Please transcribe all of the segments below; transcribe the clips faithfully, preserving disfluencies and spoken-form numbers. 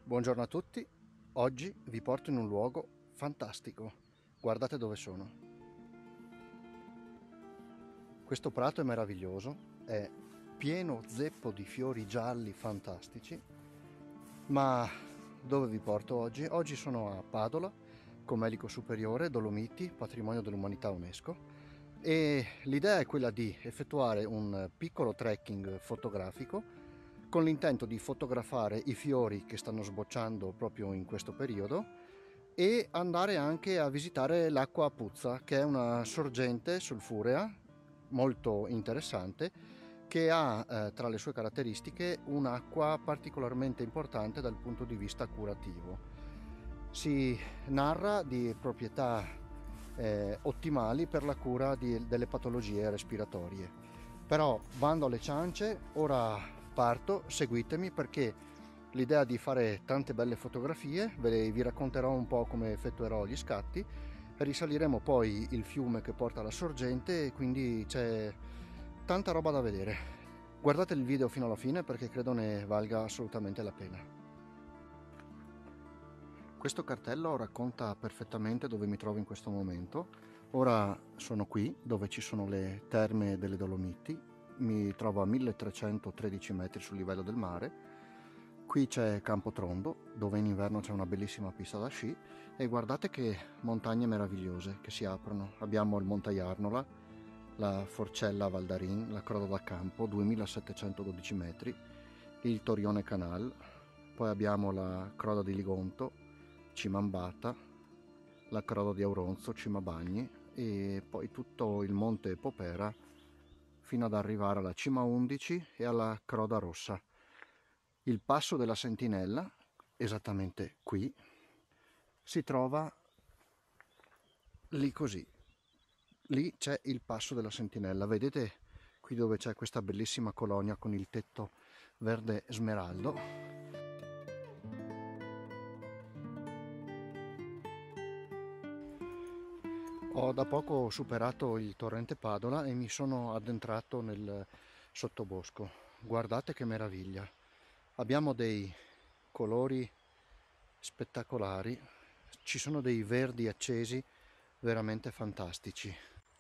Buongiorno a tutti, oggi vi porto in un luogo fantastico, guardate dove sono. Questo prato è meraviglioso, è pieno zeppo di fiori gialli fantastici, ma dove vi porto oggi? Oggi sono a Padola, Comelico Superiore, Dolomiti, Patrimonio dell'Umanità UNESCO, e l'idea è quella di effettuare un piccolo trekking fotografico con l'intento di fotografare i fiori che stanno sbocciando proprio in questo periodo e andare anche a visitare l'acqua a Puzza, che è una sorgente sulfurea molto interessante che ha eh, tra le sue caratteristiche un'acqua particolarmente importante dal punto di vista curativo. Si narra di proprietà eh, ottimali per la cura di, delle patologie respiratorie. Però bando alle ciance, ora parto, seguitemi perché l'idea di fare tante belle fotografie, ve vi racconterò un po' come effettuerò gli scatti, risaliremo poi il fiume che porta alla sorgente e quindi c'è tanta roba da vedere. Guardate il video fino alla fine perché credo ne valga assolutamente la pena. Questo cartello racconta perfettamente dove mi trovo in questo momento. Ora sono qui dove ci sono le terme delle Dolomiti, mi trovo a milletrecentotredici metri sul livello del mare. Qui c'è Campo Trondo, dove in inverno c'è una bellissima pista da sci e guardate che montagne meravigliose che si aprono. Abbiamo il Monte Jarnola, la Forcella Valdarin, la Croda da Campo, duemilasettecentododici metri, il Torione Canal, poi abbiamo la Croda di Ligonto, Cimambata, la Croda di Auronzo, Cimabagni e poi tutto il Monte Popera fino ad arrivare alla Cima undici e alla Croda Rossa. Il passo della Sentinella, esattamente qui, si trova lì così. Lì c'è il passo della Sentinella. Vedete qui dove c'è questa bellissima colonia con il tetto verde smeraldo? Ho da poco superato il torrente Padola e mi sono addentrato nel sottobosco. Guardate che meraviglia! Abbiamo dei colori spettacolari, ci sono dei verdi accesi veramente fantastici.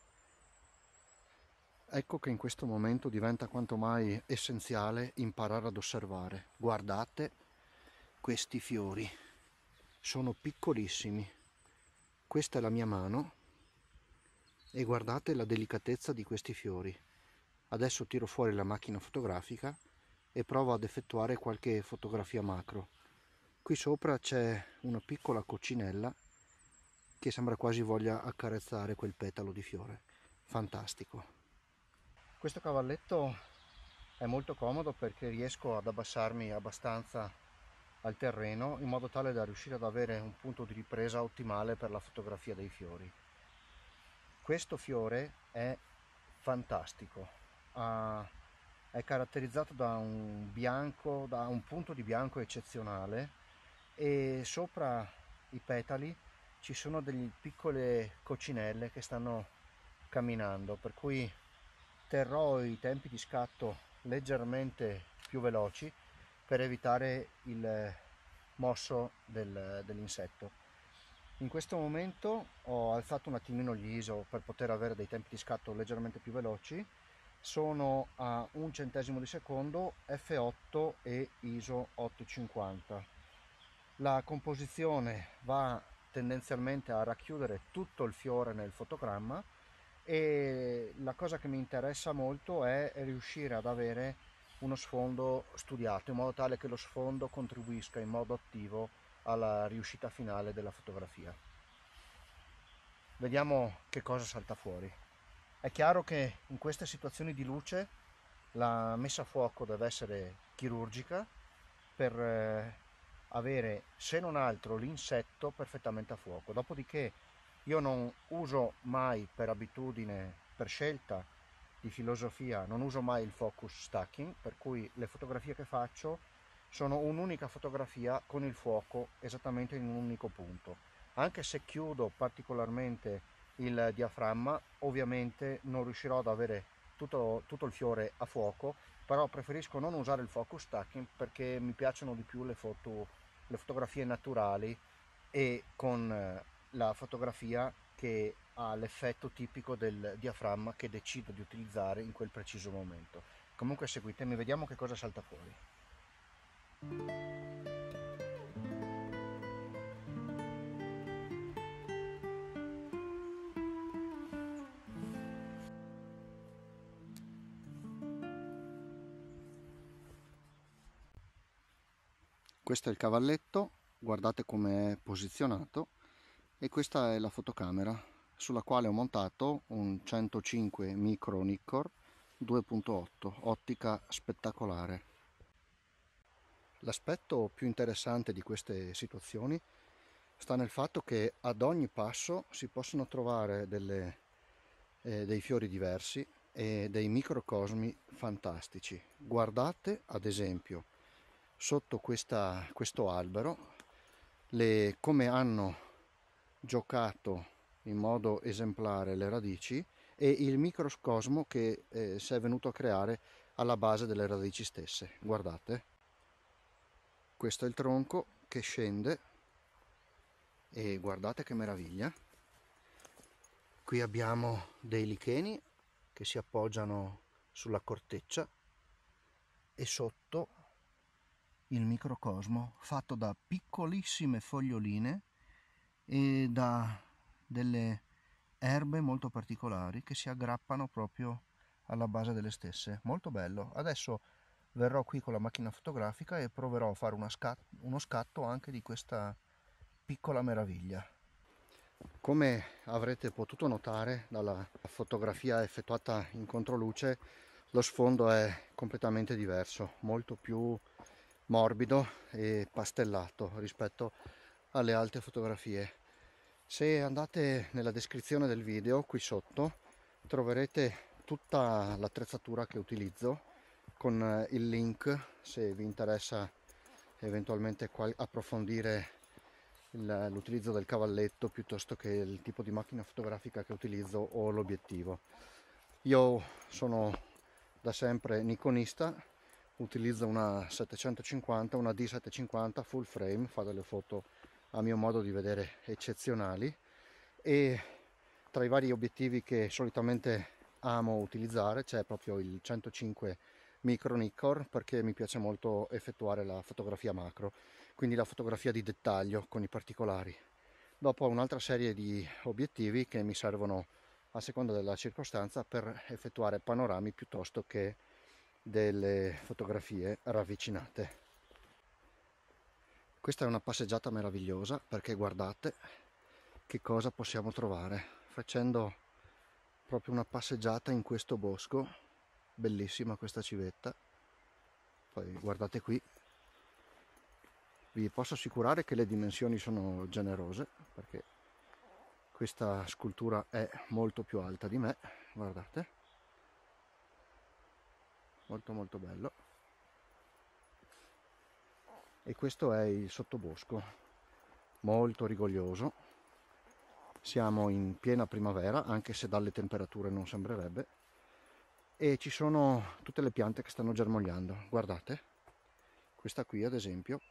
Ecco che in questo momento diventa quanto mai essenziale imparare ad osservare. Guardate questi fiori, sono piccolissimi. Questa è la mia mano e guardate la delicatezza di questi fiori. Adesso tiro fuori la macchina fotografica e provo ad effettuare qualche fotografia macro. Qui sopra c'è una piccola coccinella che sembra quasi voglia accarezzare quel petalo di fiore. Fantastico. Questo cavalletto è molto comodo perché riesco ad abbassarmi abbastanza al terreno in modo tale da riuscire ad avere un punto di ripresa ottimale per la fotografia dei fiori. Questo fiore è fantastico, ah, è caratterizzato da un bianco, da un punto di bianco eccezionale e sopra i petali ci sono delle piccole coccinelle che stanno camminando, per cui terrò i tempi di scatto leggermente più veloci per evitare il mosso del, dell'insetto. In questo momento ho alzato un attimino gli I S O per poter avere dei tempi di scatto leggermente più veloci. Sono a un centesimo di secondo, effe otto e I S O ottocentocinquanta. La composizione va tendenzialmente a racchiudere tutto il fiore nel fotogramma e la cosa che mi interessa molto è riuscire ad avere uno sfondo studiato in modo tale che lo sfondo contribuisca in modo attivo alla riuscita finale della fotografia. Vediamo che cosa salta fuori. È chiaro che in queste situazioni di luce la messa a fuoco deve essere chirurgica per eh, avere, se non altro, l'insetto perfettamente a fuoco. Dopodiché io non uso mai, per abitudine, per scelta di filosofia, non uso mai il focus stacking, per cui le fotografie che faccio sono un'unica fotografia con il fuoco esattamente in un unico punto. Anche se chiudo particolarmente il diaframma, ovviamente non riuscirò ad avere tutto, tutto il fiore a fuoco, però preferisco non usare il focus stacking perché mi piacciono di più le foto le fotografie naturali e con eh, la fotografia che ha l'effetto tipico del diaframma che decido di utilizzare in quel preciso momento. Comunque seguitemi, vediamo che cosa salta fuori. Questo è il cavalletto, guardate come è posizionato, e questa è la fotocamera sulla quale ho montato un centocinque micro Nikkor due punto otto, ottica spettacolare. L'aspetto più interessante di queste situazioni sta nel fatto che ad ogni passo si possono trovare delle, eh, dei fiori diversi e dei microcosmi fantastici. Guardate ad esempio sotto questa, questo albero le, come hanno giocato in modo esemplare le radici e il microcosmo che eh, si è venuto a creare alla base delle radici stesse. Guardate, questo è il tronco che scende e guardate che meraviglia. Qui abbiamo dei licheni che si appoggiano sulla corteccia e sotto il microcosmo fatto da piccolissime foglioline e da delle erbe molto particolari che si aggrappano proprio alla base delle stesse. Molto bello. Adesso verrò qui con la macchina fotografica e proverò a fare una scat- uno scatto anche di questa piccola meraviglia. Come avrete potuto notare dalla fotografia effettuata in controluce, lo sfondo è completamente diverso, molto più morbido e pastellato rispetto alle altre fotografie. Se andate nella descrizione del video qui sotto troverete tutta l'attrezzatura che utilizzo con il link se vi interessa eventualmente approfondire l'utilizzo del cavalletto piuttosto che il tipo di macchina fotografica che utilizzo o l'obiettivo. Io sono da sempre nikonista, utilizzo una settecentocinquanta, una D settecentocinquanta full frame, fa delle foto a mio modo di vedere eccezionali, e tra i vari obiettivi che solitamente amo utilizzare c'è proprio il centocinque micro Nikkor, perché mi piace molto effettuare la fotografia macro, quindi la fotografia di dettaglio con i particolari. Dopo un'altra serie di obiettivi che mi servono a seconda della circostanza per effettuare panorami piuttosto che delle fotografie ravvicinate. Questa è una passeggiata meravigliosa perché guardate che cosa possiamo trovare facendo proprio una passeggiata in questo bosco. Bellissima questa civetta. Poi guardate qui, vi posso assicurare che le dimensioni sono generose perché questa scultura è molto più alta di me, guardate, molto molto bello. E questo è il sottobosco, molto rigoglioso. Siamo in piena primavera, anche se dalle temperature non sembrerebbe, e ci sono tutte le piante che stanno germogliando. Guardate, questa qui ad esempio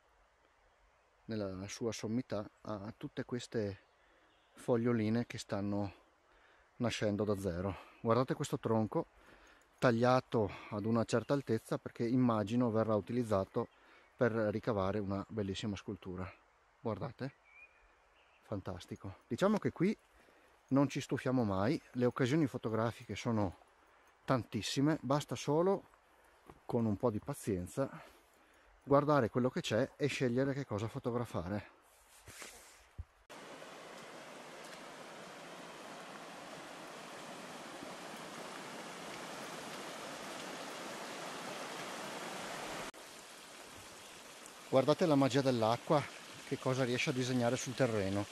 nella sua sommità ha tutte queste foglioline che stanno nascendo da zero. Guardate questo tronco tagliato ad una certa altezza perché immagino verrà utilizzato per ricavare una bellissima scultura. Guardate, fantastico. Diciamo che qui non ci stufiamo mai, le occasioni fotografiche sono tantissime, basta solo con un po' di pazienza guardare quello che c'è e scegliere che cosa fotografare. Guardate la magia dell'acqua, che cosa riesce a disegnare sul terreno.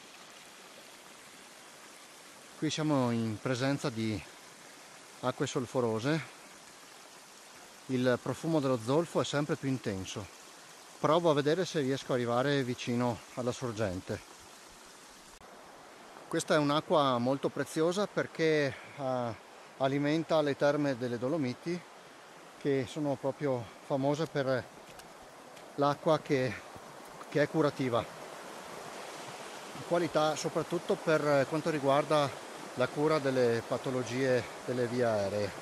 Qui siamo in presenza di acque solforose, il profumo dello zolfo è sempre più intenso. Provo a vedere se riesco ad arrivare vicino alla sorgente. Questa è un'acqua molto preziosa perché eh, alimenta le terme delle Dolomiti, che sono proprio famose per l'acqua che che è curativa, qualità soprattutto per quanto riguarda la cura delle patologie delle vie aeree.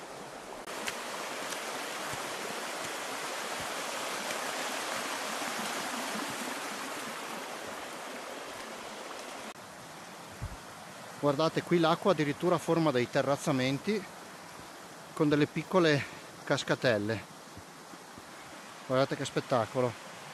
Guardate, qui l'acqua addirittura forma dei terrazzamenti con delle piccole cascatelle. Guardate che spettacolo.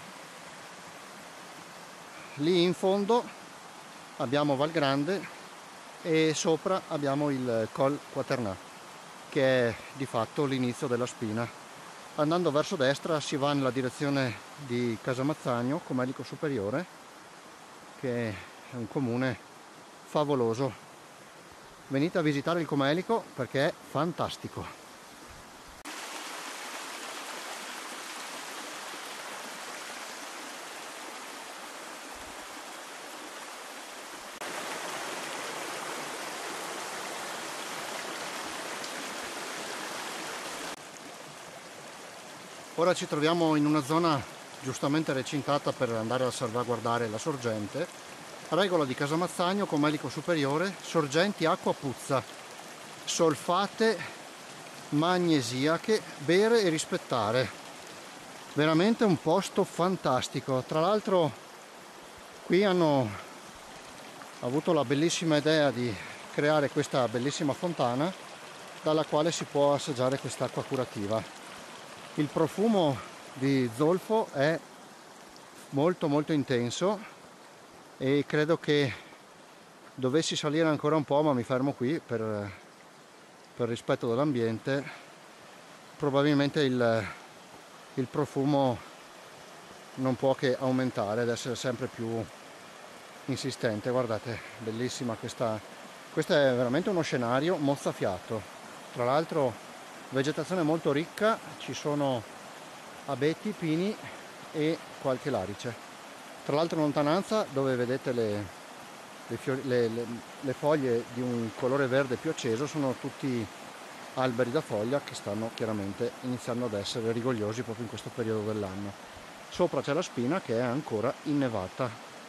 Lì in fondo abbiamo Val Grande e sopra abbiamo il Col Quaternà, che è di fatto l'inizio della spina. Andando verso destra si va nella direzione di Casamazzagno, Comelico Superiore, che è un comune favoloso. Venite a visitare il Comelico perché è fantastico. Ora ci troviamo in una zona giustamente recintata per andare a salvaguardare la sorgente. Regola di Casamazzagno, Comelico Superiore, sorgenti acqua puzza, solfate magnesiache, bere e rispettare. Veramente un posto fantastico. Tra l'altro qui hanno avuto la bellissima idea di creare questa bellissima fontana dalla quale si può assaggiare quest'acqua curativa. Il profumo di zolfo è molto molto intenso e credo che dovessi salire ancora un po', ma mi fermo qui per, per rispetto dell'ambiente. Probabilmente il, il profumo non può che aumentare ed essere sempre più insistente. Guardate, bellissima questa, questo è veramente uno scenario mozzafiato. Tra l'altro vegetazione molto ricca, ci sono abeti, pini e qualche larice. Tra l'altro in lontananza, dove vedete le, le, fiori, le, le, le foglie di un colore verde più acceso, sono tutti alberi da foglia che stanno chiaramente iniziando ad essere rigogliosi proprio in questo periodo dell'anno. Sopra c'è la spina che è ancora innevata.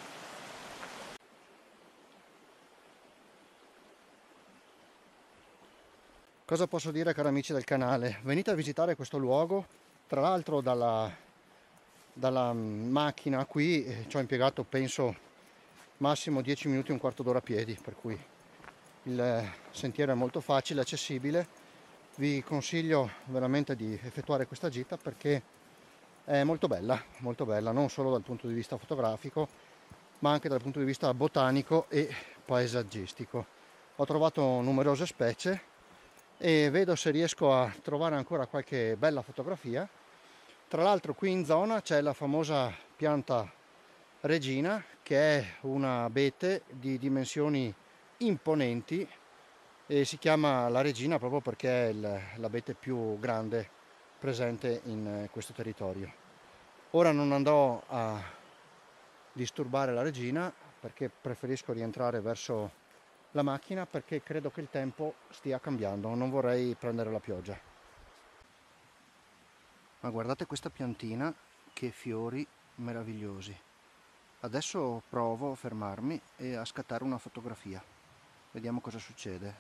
Cosa posso dire, cari amici del canale? Venite a visitare questo luogo. Tra l'altro dalla dalla macchina qui eh, ci ho impiegato penso massimo dieci minuti, un quarto d'ora a piedi, per cui il sentiero è molto facile, accessibile. Vi consiglio veramente di effettuare questa gita perché è molto bella, molto bella, non solo dal punto di vista fotografico ma anche dal punto di vista botanico e paesaggistico. Ho trovato numerose specie e vedo se riesco a trovare ancora qualche bella fotografia. Tra l'altro qui in zona c'è la famosa pianta regina, che è un abete di dimensioni imponenti e si chiama la regina proprio perché è l'abete più grande presente in questo territorio. Ora non andrò a disturbare la regina perché preferisco rientrare verso la macchina perché credo che il tempo stia cambiando, non vorrei prendere la pioggia. Ma guardate questa piantina, che fiori meravigliosi. Adesso provo a fermarmi e a scattare una fotografia. Vediamo cosa succede.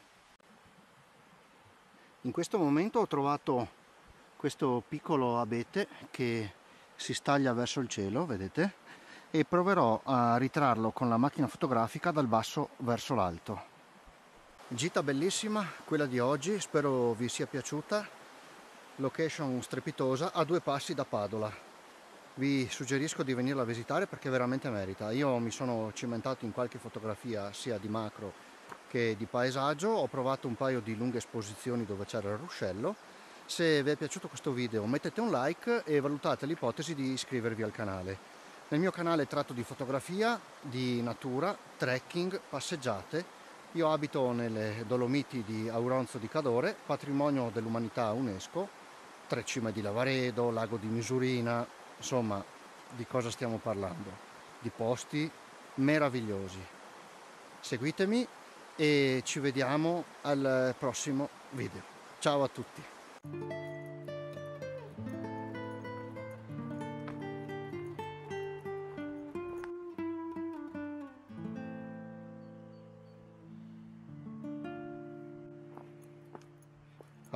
In questo momento ho trovato questo piccolo abete che si staglia verso il cielo, vedete? E proverò a ritrarlo con la macchina fotografica dal basso verso l'alto. Gita bellissima quella di oggi, spero vi sia piaciuta. Location strepitosa a due passi da Padola. Vi suggerisco di venirla a visitare perché veramente merita. Io mi sono cimentato in qualche fotografia sia di macro che di paesaggio, ho provato un paio di lunghe esposizioni dove c'era il ruscello. Se vi è piaciuto questo video mettete un like e valutate l'ipotesi di iscrivervi al canale. Nel mio canale tratto di fotografia, di natura, trekking, passeggiate. Io abito nelle Dolomiti di Auronzo di Cadore, patrimonio dell'umanità UNESCO. Tre Cime di Lavaredo, Lago di Misurina, insomma, di cosa stiamo parlando? Di posti meravigliosi. Seguitemi e ci vediamo al prossimo video. Ciao a tutti!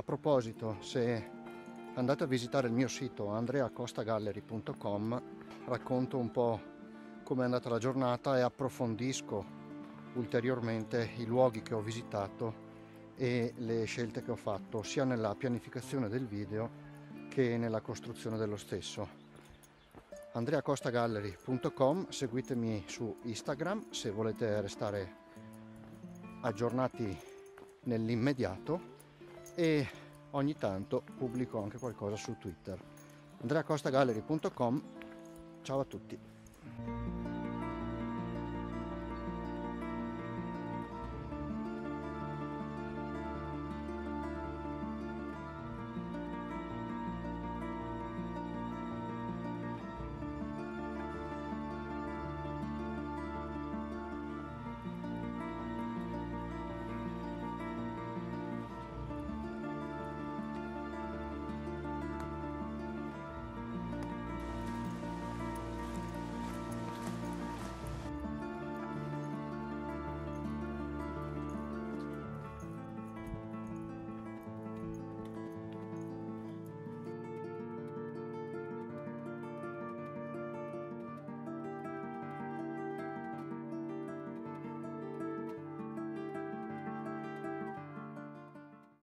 proposito, se andate a visitare il mio sito andrea costa gallery punto com, racconto un po' come è andata la giornata e approfondisco ulteriormente i luoghi che ho visitato e le scelte che ho fatto sia nella pianificazione del video che nella costruzione dello stesso. andrea costa gallery punto com, seguitemi su Instagram se volete restare aggiornati nell'immediato, e ogni tanto pubblico anche qualcosa su Twitter. andrea costa gallery punto com, ciao a tutti.